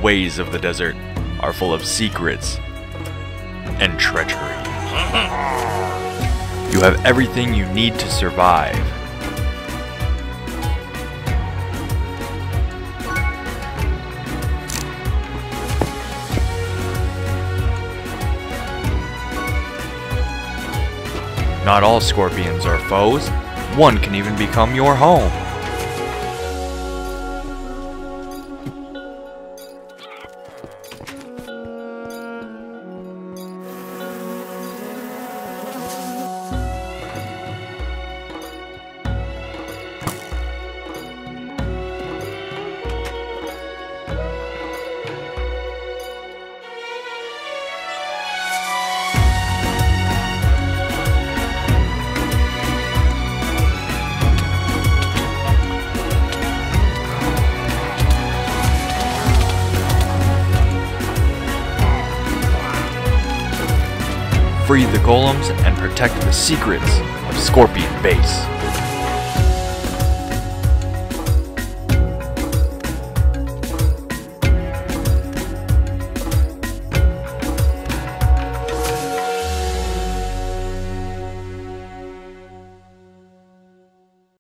ways of the desert are full of secrets and treachery. You have everything you need to survive. Not all scorpions are foes. One can even become your home. Free the golems and protect the secrets of Scorpion Base.